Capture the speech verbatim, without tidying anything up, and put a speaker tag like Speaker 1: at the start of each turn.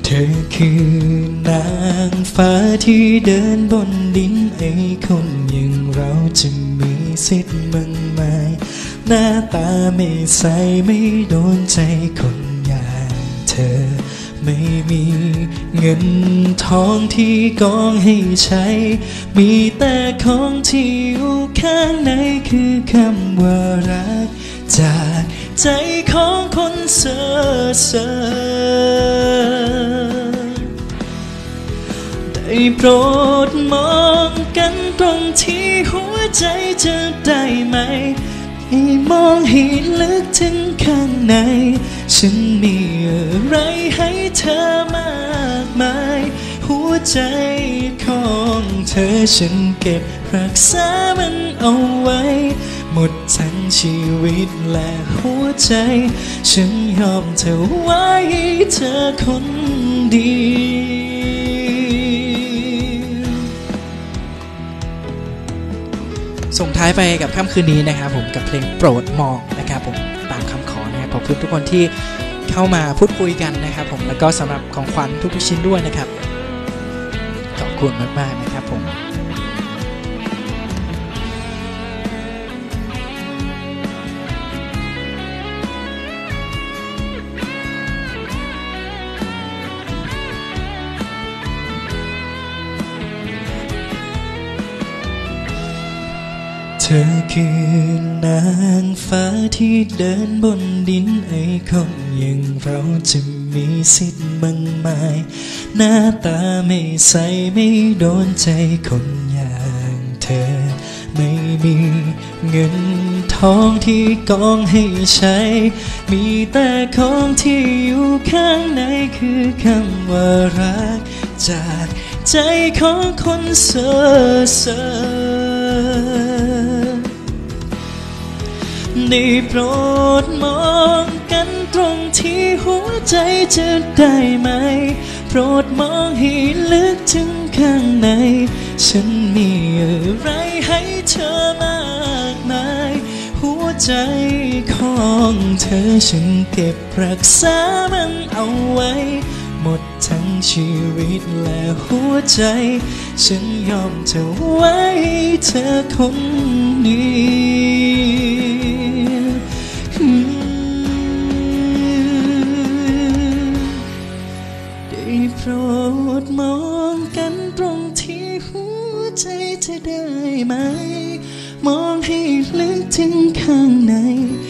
Speaker 1: เธอคือนางฟ้าที่เดินบนดินไอ้คนอย่างเราจะมีสิทธิ์มั่งไหมหน้าตาไม่ใสไม่โดนใจคนอย่างเธอไม่มีเงินทองที่กองให้ใช้มีแต่ของที่อยู่ข้างในคือคำว่ารักจากใจของคนเซ่อเซ่อได้โปรดมองกันตรงที่หัวใจจะได้ไหมให้มองให้ลึกถึงข้างในฉันมีอะไรให้เธอมากมายหัวใจของเธอฉันเก็บรักษามันเอาไว้หมดทั้งชีวิตและหัวใจฉันยอมเธอไว้เธอคนเดียวส่งท้ายไปกับค่ำคืนนี้นะครับผมกับเพลงโปรดมองนะครับผมตามคำขอนะครับขอบคุณทุกคนที่เข้ามาพูดคุยกันนะครับผมแล้วก็สำหรับของขวัญทุกๆชิ้นด้วยนะครับขอบคุณมากๆนะครับผมเธอคือนางฟ้าที่เดินบนดินไอ้คนอย่างเราจะมีสิทธิ์มั่งไหมหน้าตาไม่ใสไม่โดนใจคนอย่างเธอไม่มีเงินทองที่กองให้ใช้มีแต่ของที่อยู่ข้างในคือคำว่ารักจากใจของคนเซ่อเซ่อได้โปรดมองกันตรงที่หัวใจจะได้ไหมโปรดมองให้ลึกถึงข้างในฉันมีอะไรให้เธอมากมายหัวใจของเธอฉันเก็บรักษามันเอาไว้หมดทั้งชีวิตและหัวใจฉันยอมเธอไว้เธอคนเดียวได้โปรดมองกันตรงที่หัวใจจะได้ไหมมองให้ลึกถึงข้างใน